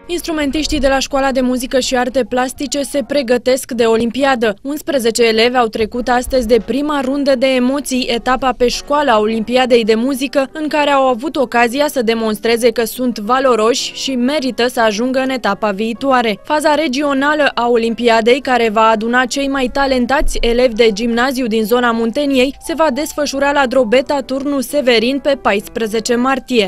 Instrumentiștii de la Școala de Muzică și Arte Plastice se pregătesc de Olimpiadă. 11 elevi au trecut astăzi de prima rundă de emoții, etapa pe școala Olimpiadei de Muzică, în care au avut ocazia să demonstreze că sunt valoroși și merită să ajungă în etapa viitoare. Faza regională a Olimpiadei, care va aduna cei mai talentați elevi de gimnaziu din zona Munteniei, se va desfășura la Drobeta, turnul Severin, pe 14 martie.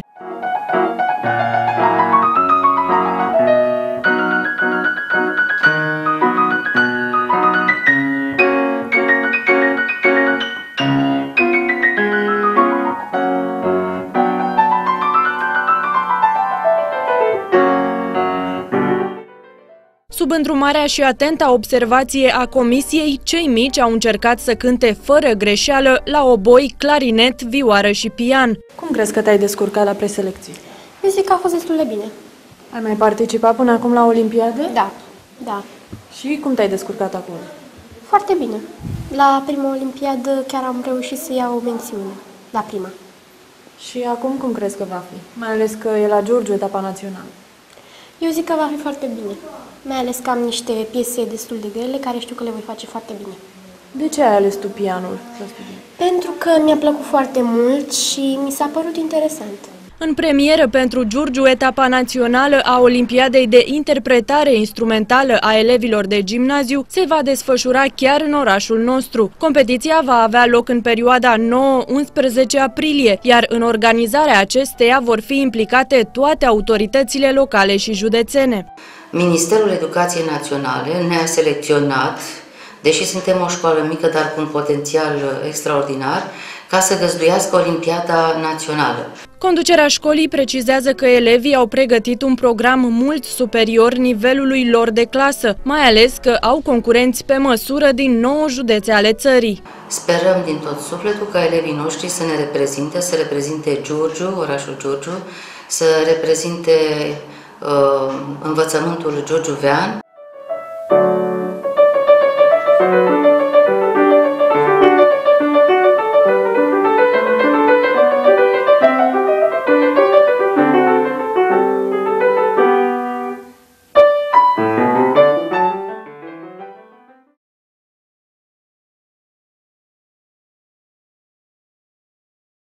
Sub îndrumarea și atenta observație a comisiei, cei mici au încercat să cânte fără greșeală la oboi, clarinet, vioară și pian. Cum crezi că te-ai descurcat la preselecții? Eu zic că a fost destul de bine. Ai mai participat până acum la Olimpiade? Da. Și cum te-ai descurcat acum? Foarte bine. La prima Olimpiadă chiar am reușit să iau o mențiune. La prima. Și acum cum crezi că va fi? Mai ales că e la Giurgiu etapa națională. Eu zic că va fi foarte bine. Mai ales că am niște piese destul de grele, care știu că le voi face foarte bine. De ce ai ales tu pianul? Pentru că mi-a plăcut foarte mult și mi s-a părut interesant. În premieră pentru Giurgiu, etapa națională a Olimpiadei de interpretare instrumentală a elevilor de gimnaziu se va desfășura chiar în orașul nostru. Competiția va avea loc în perioada 9-11 aprilie, iar în organizarea acesteia vor fi implicate toate autoritățile locale și județene. Ministerul Educației Naționale ne-a selecționat, deși suntem o școală mică, dar cu un potențial extraordinar, ca să găzduiască Olimpiada Națională. Conducerea școlii precizează că elevii au pregătit un program mult superior nivelului lor de clasă, mai ales că au concurenți pe măsură din 9 județe ale țării. Sperăm din tot sufletul ca elevii noștri să ne reprezinte, să reprezinte Giurgiu, orașul Giurgiu, să reprezinte învățământul giurgiuvean.